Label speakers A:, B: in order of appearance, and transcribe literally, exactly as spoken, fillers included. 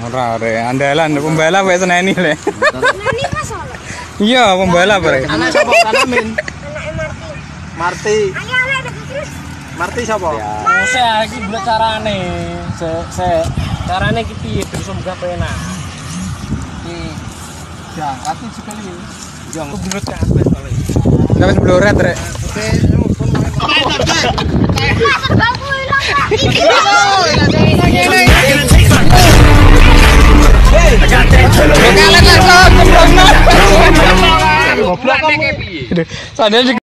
A: Ora ore, andalan pembalap wis seneni le.
B: Seneni pas lho.
A: Iya, pembalap ore.
C: Anak sapa Kanamin?
B: Anake
C: Marti.
B: Marti. Ayo ayo terus.
C: Marti sapa?
D: Saya iki blek carane. Se se carane iki piye terus muga penak. Iki
C: Ya, aku sekali.
D: yang blek kabeh soalnya.
A: Enggak wis bloret rek.
C: Oke, pun main.
B: Bangku ilang.
A: Kalian langsung cemplungna.
D: Goblok kok piye?
A: Sadar